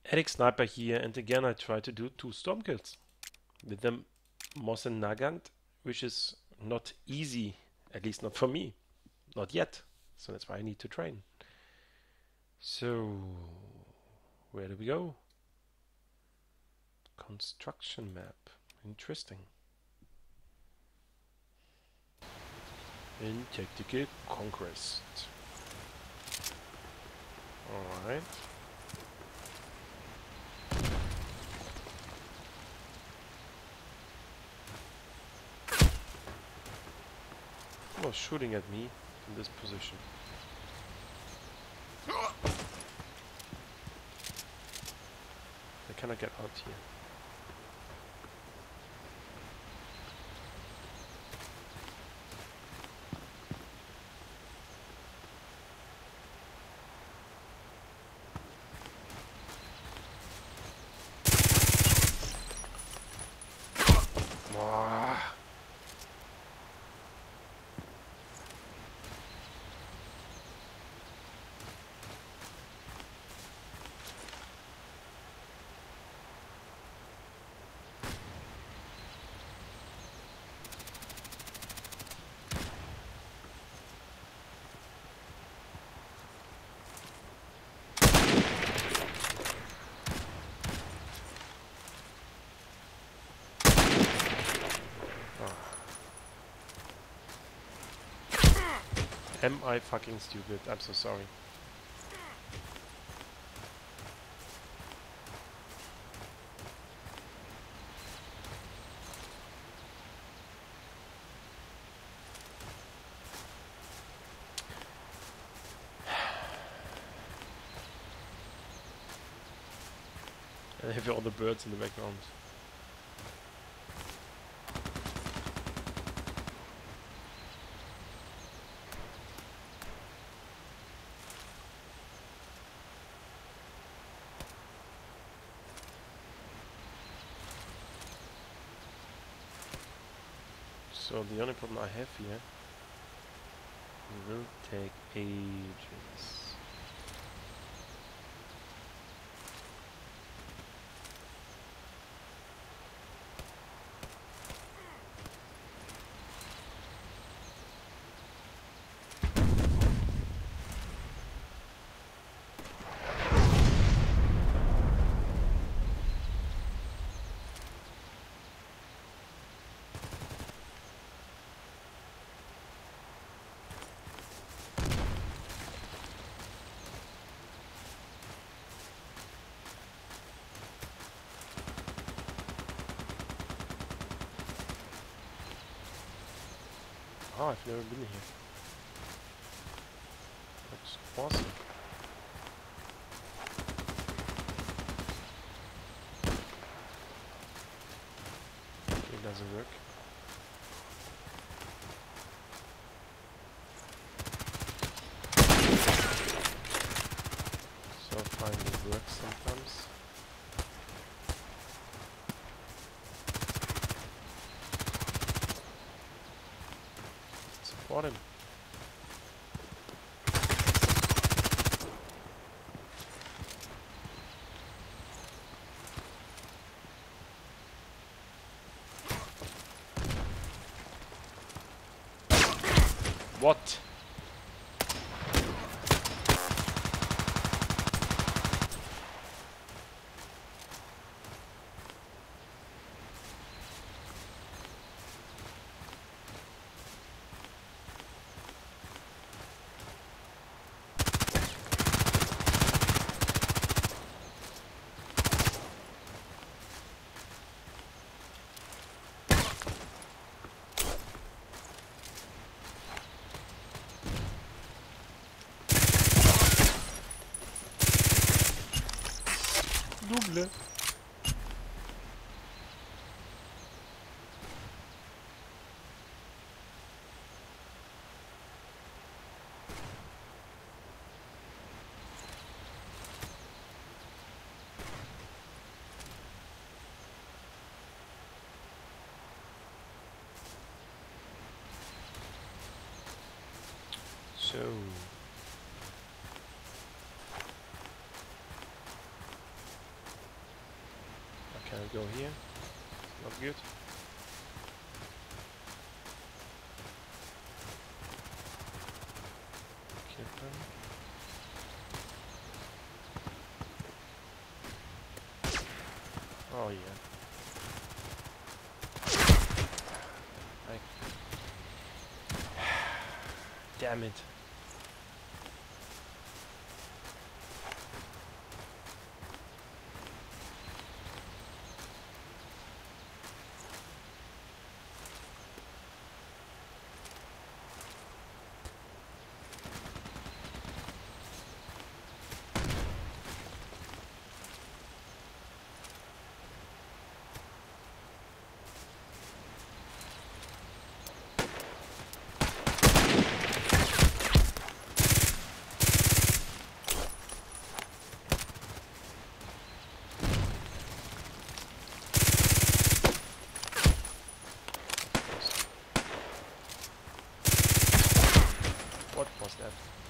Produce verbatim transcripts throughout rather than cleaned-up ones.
Eric Sniper here, and again I try to do two storm kills with the Mosin Nagant, which is not easy, at least not for me, not yet. So that's why I need to train. So, where do we go? Construction map. Interesting. In Tactical Conquest. Alright. He was shooting at me in this position. I cannot get out here. Am I fucking stupid? I'm so sorry. I have all the birds in the background. So the only problem I have here will take ages. Oh, I've never been here. Looks awesome. It doesn't work. So fine, it works sometimes. Support him. What? Double. So Can't go here. Not good. Kill them. Oh yeah. I Damn it. What was that?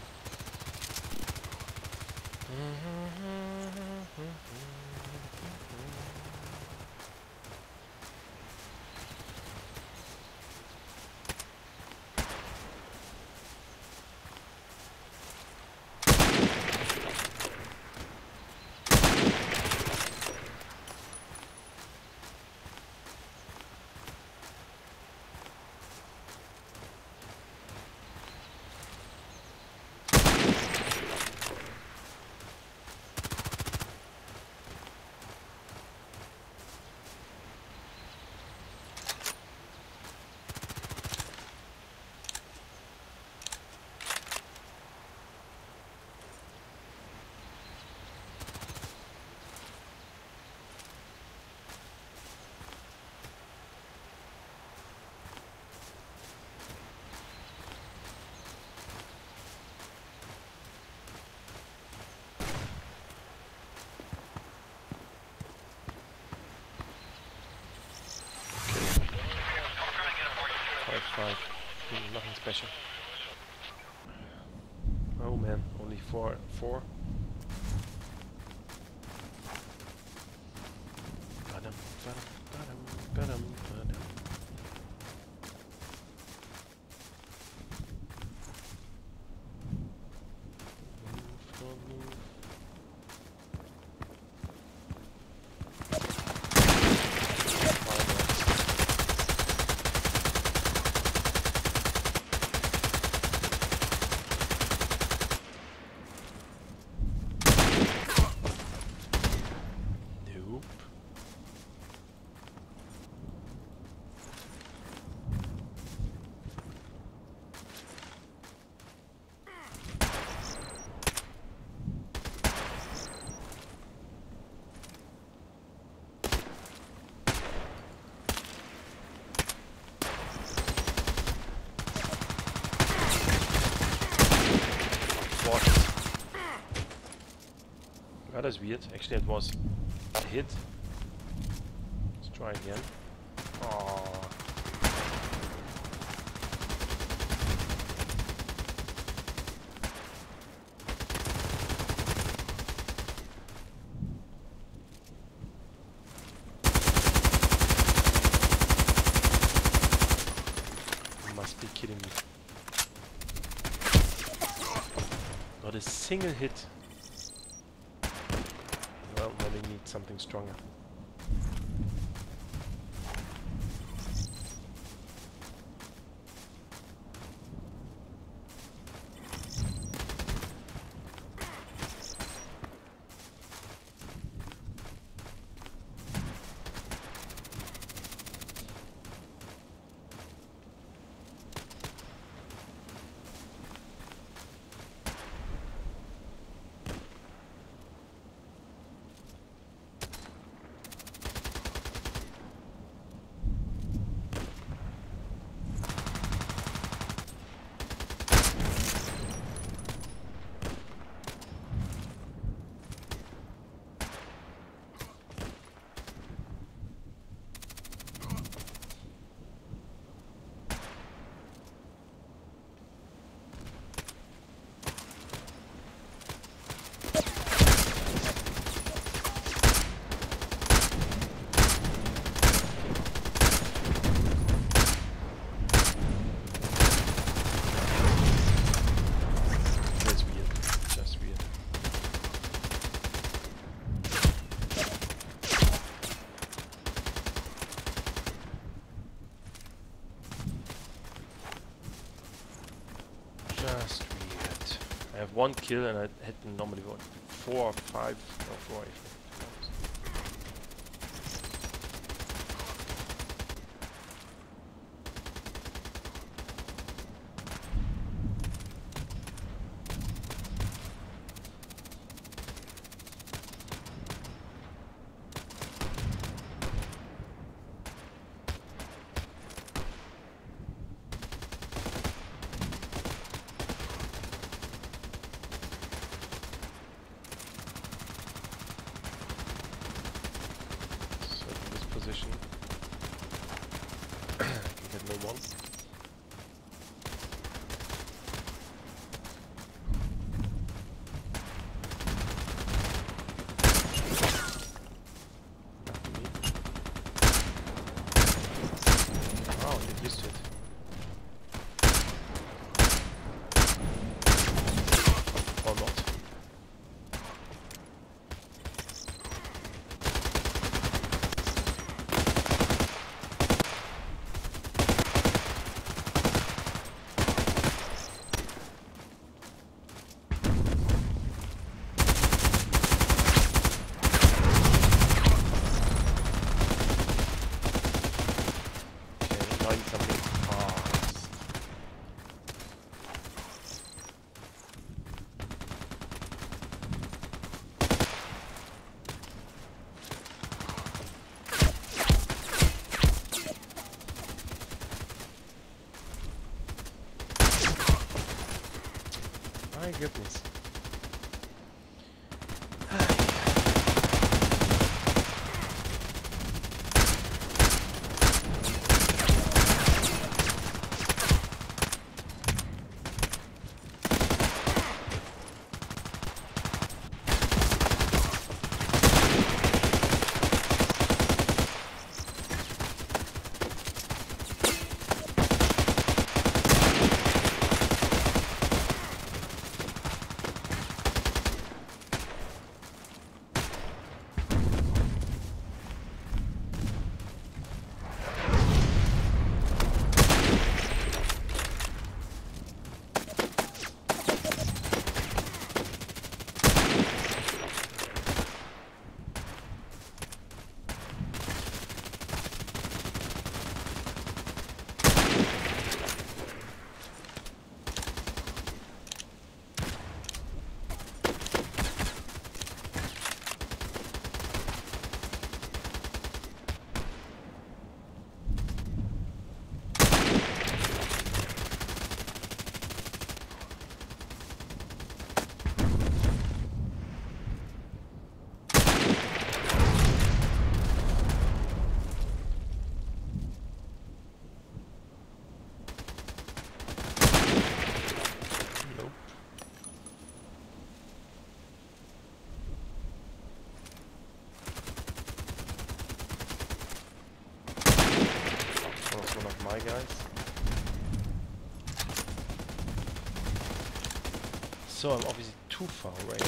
Five. Mm, nothing special. Oh man, only four. Four. Ba-dum, ba-dum, ba-dum, ba-dum, ba-dum. Move, don't move. Oh, that's weird. Actually, it was a hit. Let's try again. Oh. You must be kidding me. Not a single hit. Well, then we need something stronger. one kill and I had normally one four or five or four. Position. You get no one. Oh, you used it. Or not. Something fast. My goodness. My guys. So I'm obviously too far away.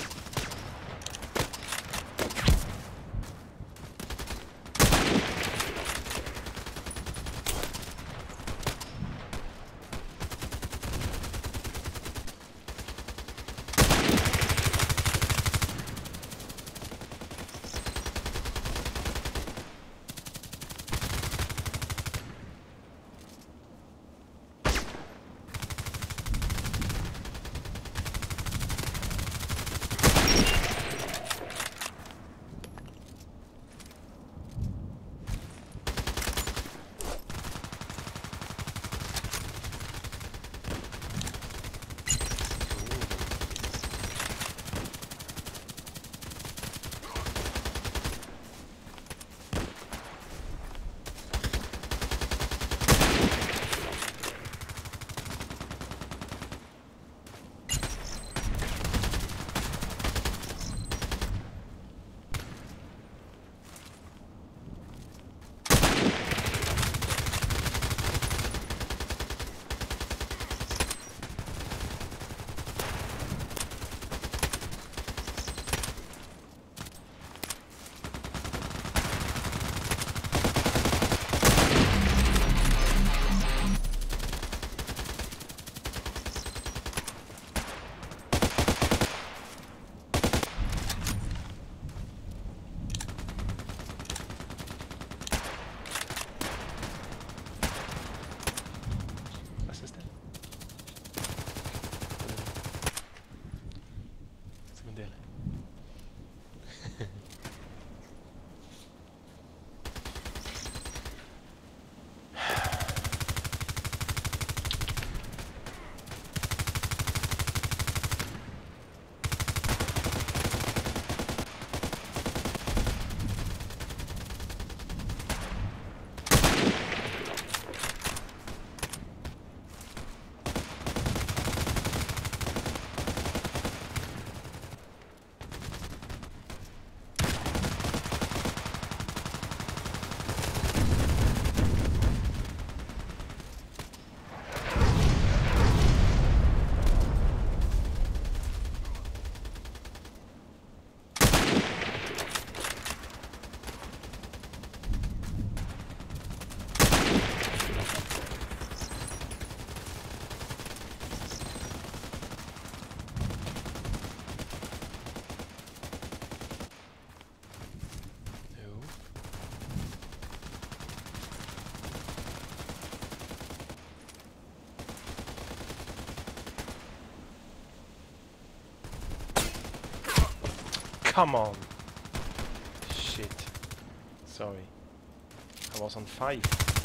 come on! Shit. Sorry. I was on five.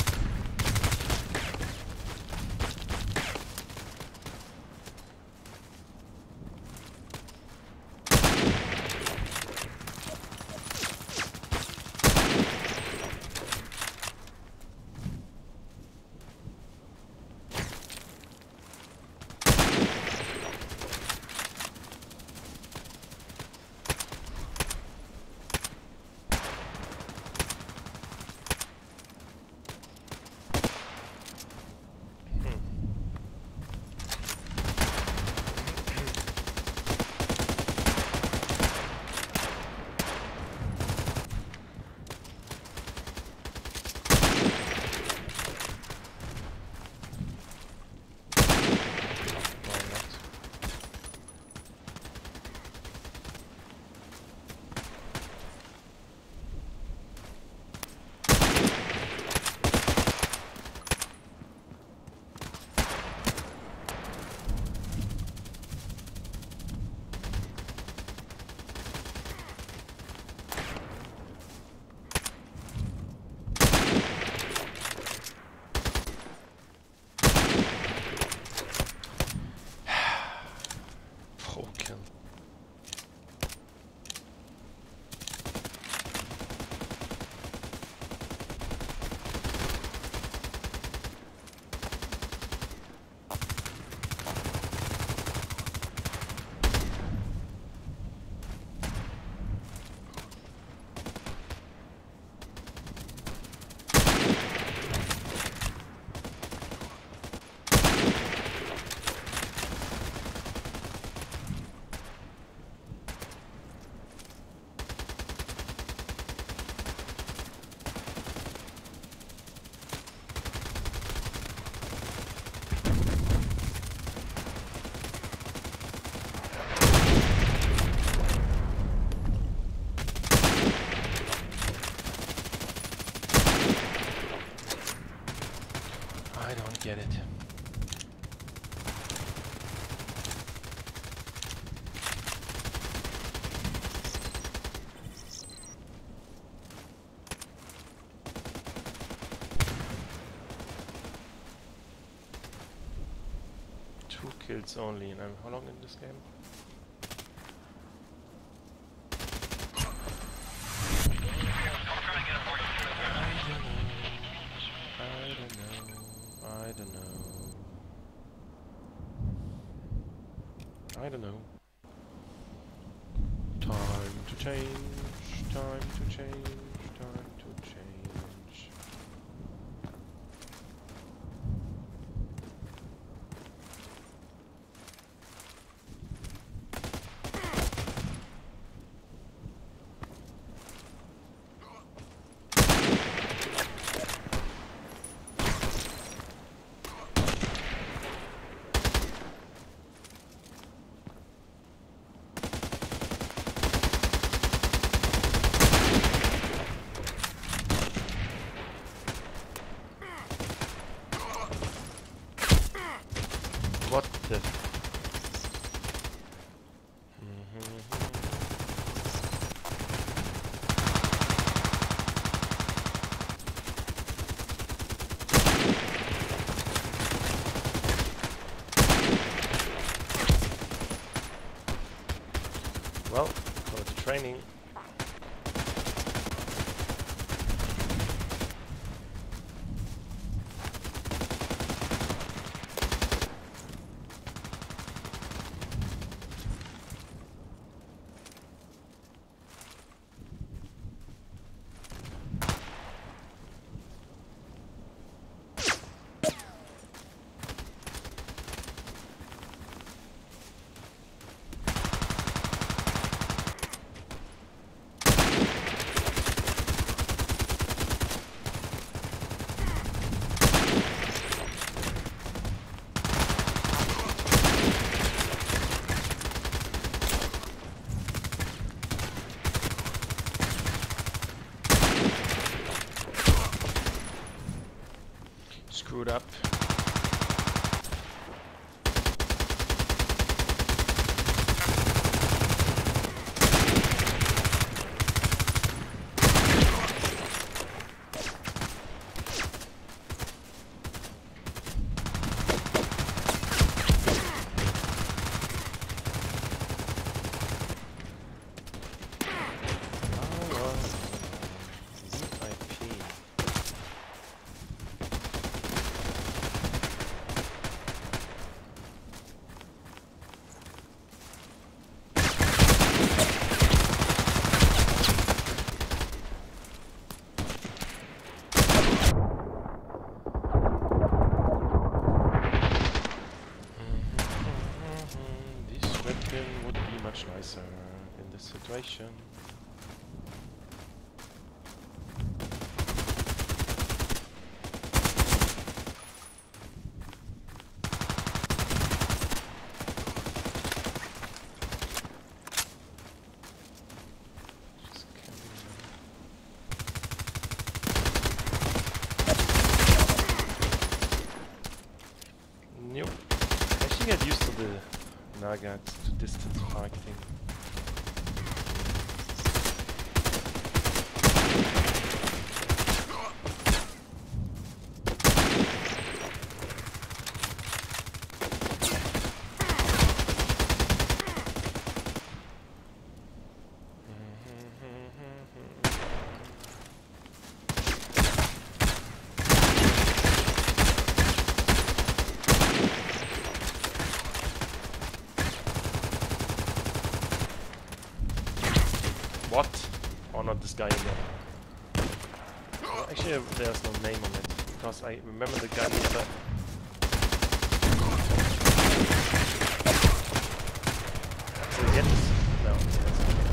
Get it. Two kills only, and I'm how long in this game? I don't know. Time to change, time to change, time to change. What the? Well, go to training. Screwed up. Nagant to distance targeting. What? Oh, not this guy again. Well, actually, uh, there's no name on it, because I remember the gun the other... So yes. No, yes, yes.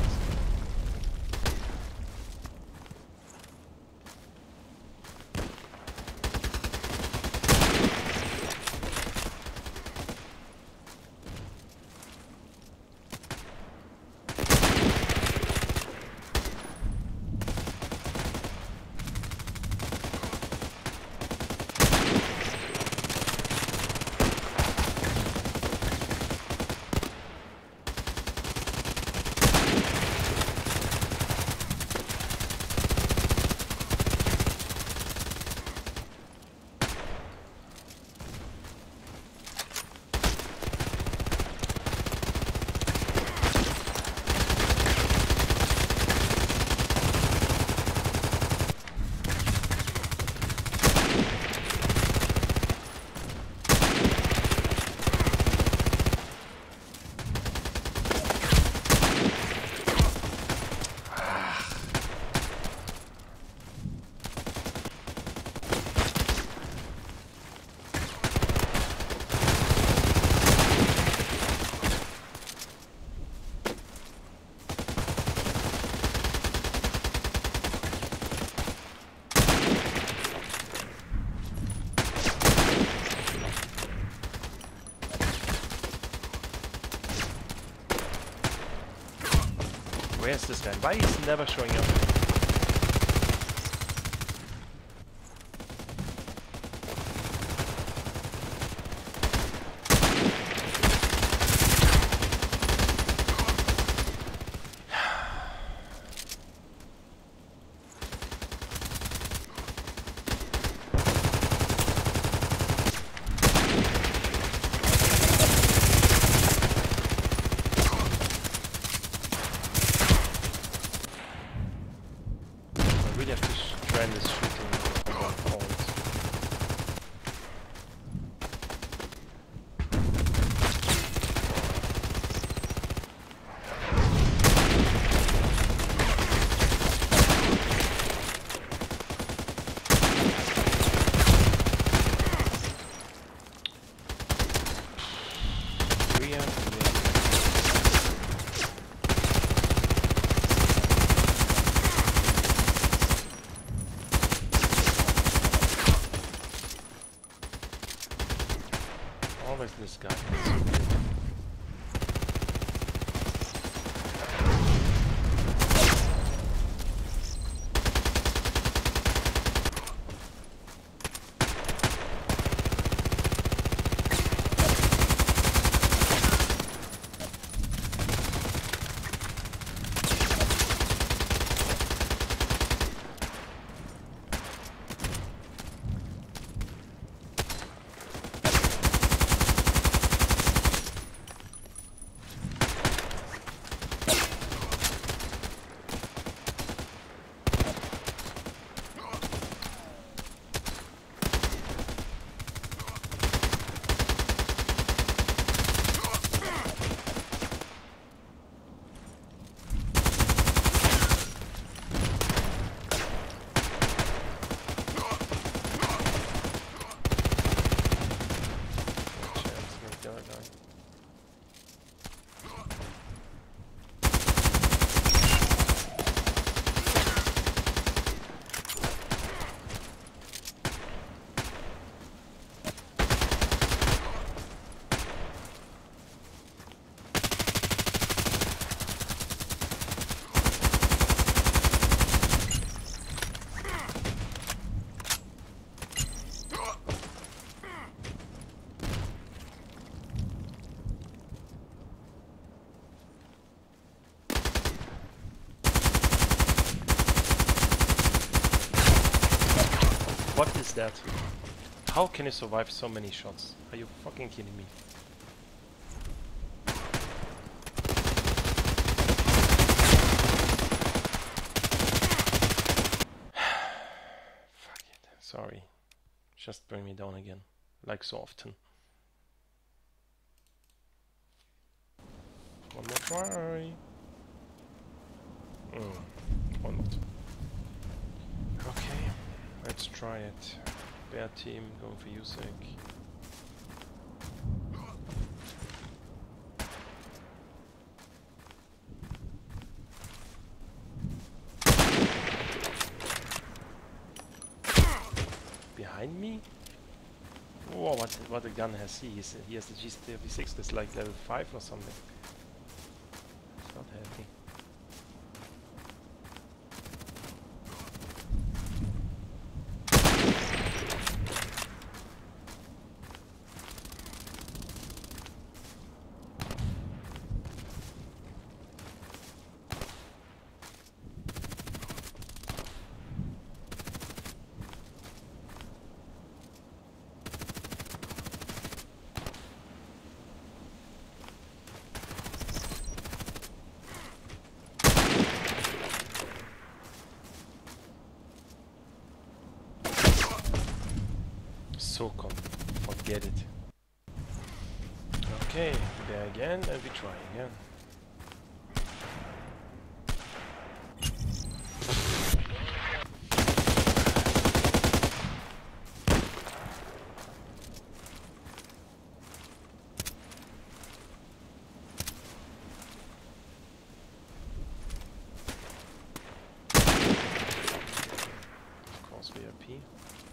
Where's this guy? Why is he never showing up? We have to try this shooting on point. Always this guy. What is that? How can you survive so many shots? Are you fucking kidding me? Fuck it. Sorry. Just bring me down again. Like so often. One more try. Mm, one more. Okay, let's try it. Bear team, going for U S A C. Behind me? Whoa, what what a gun has he? He's, he has the G thirty-six, that's like level five or something. It's not heavy. SOCOM, forget it. Okay, there again, and we try again. Of course, V I P.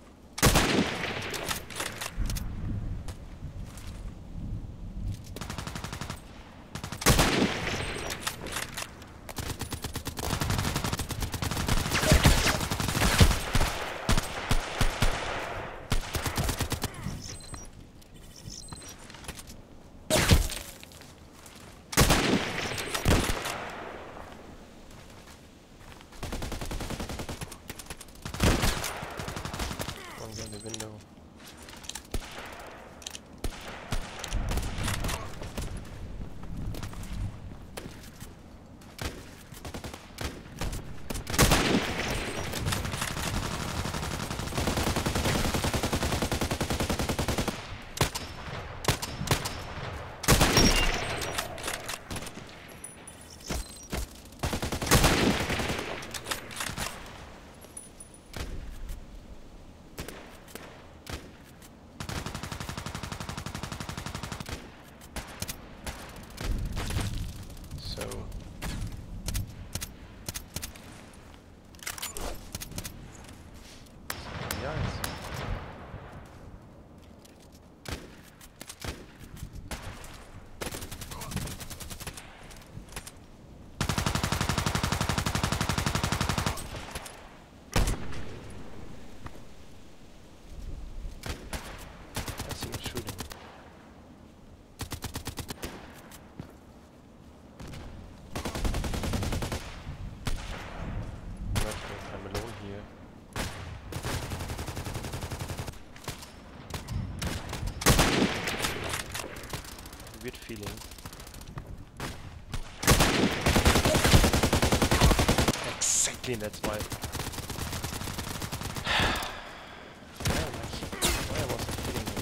The window. Weird feeling. Exactly, that's why. Why am I here? Why was I feeling it?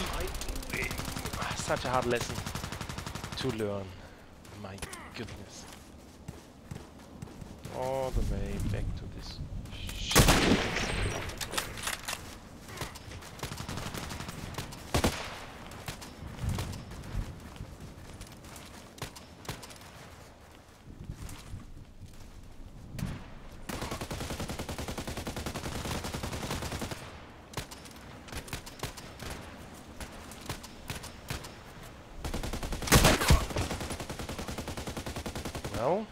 I doing? Such a hard lesson to learn. My goodness. All the way back to this shit. Well,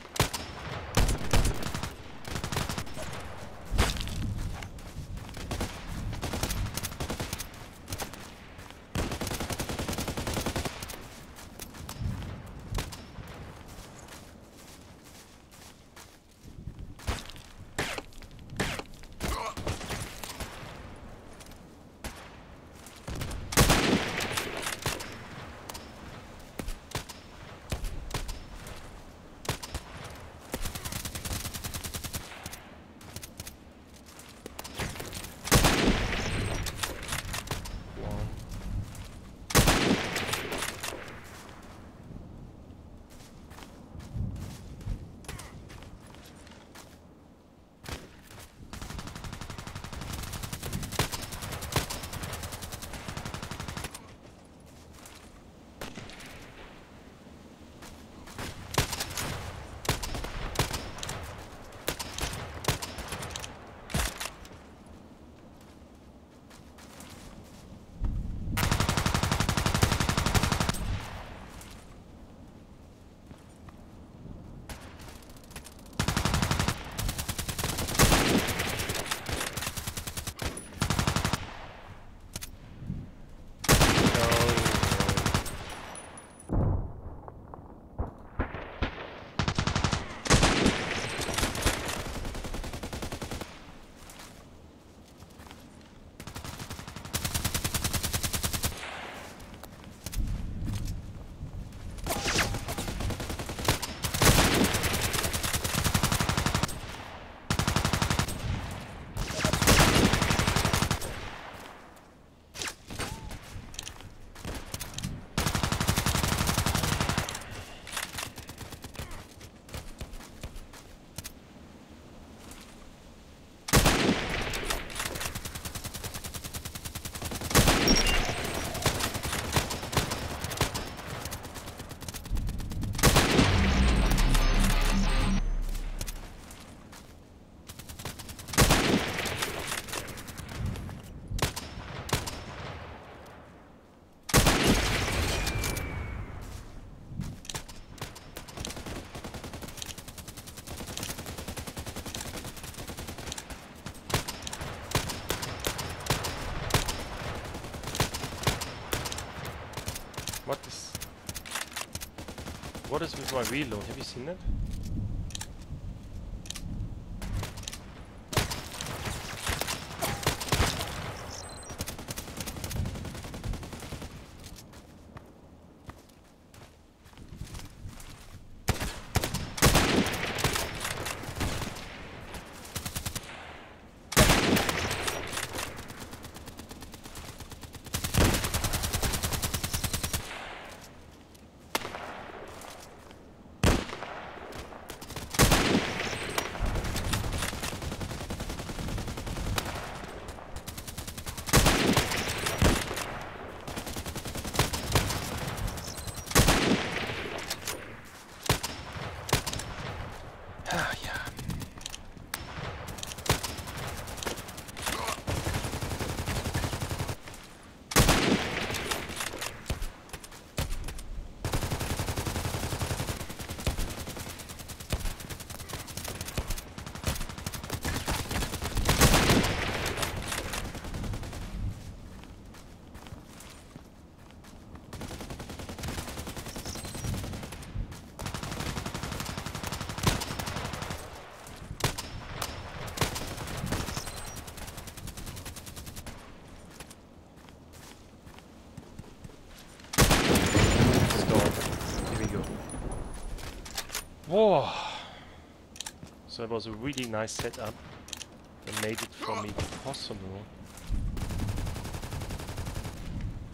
what is... What is with my reload? Have you seen that? Ah, yeah. Whoa! So it was a really nice setup that made it for me possible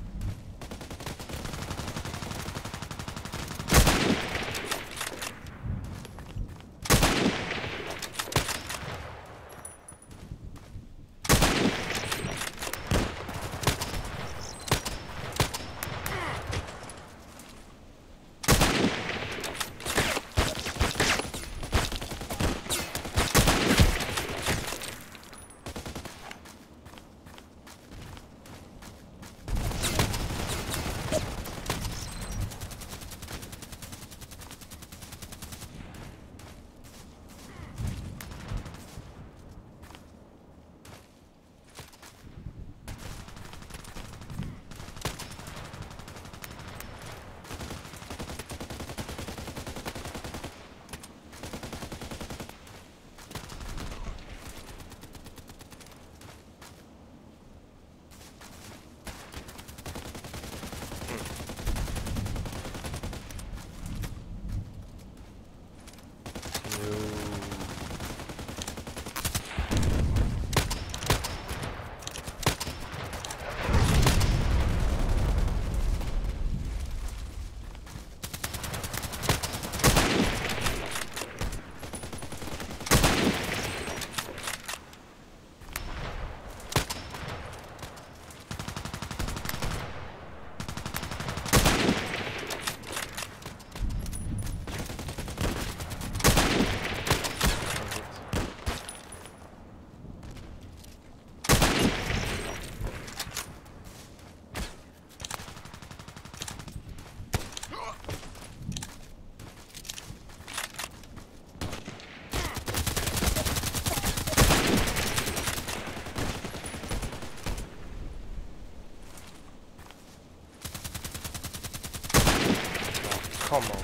come on.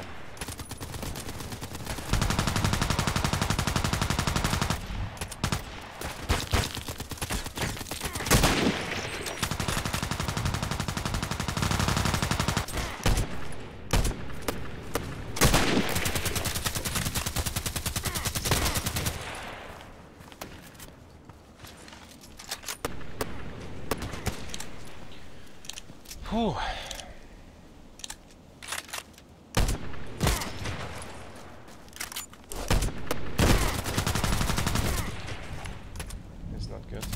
Whew. It's not good.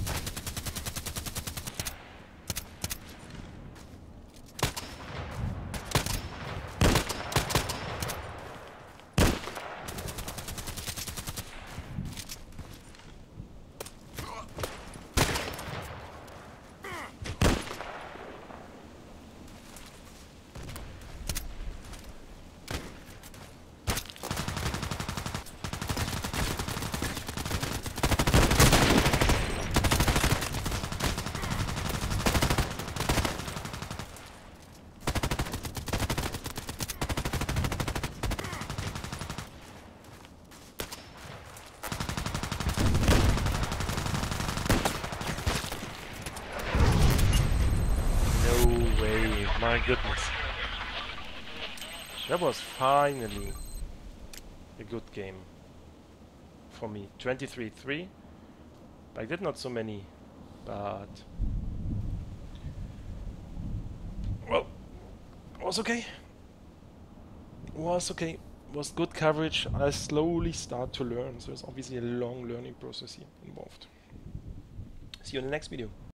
My goodness. That was finally a good game for me. twenty-three three. I did not so many, but well, was okay. Was okay. Was good coverage. I slowly start to learn, so it's obviously a long learning process here involved. See you in the next video.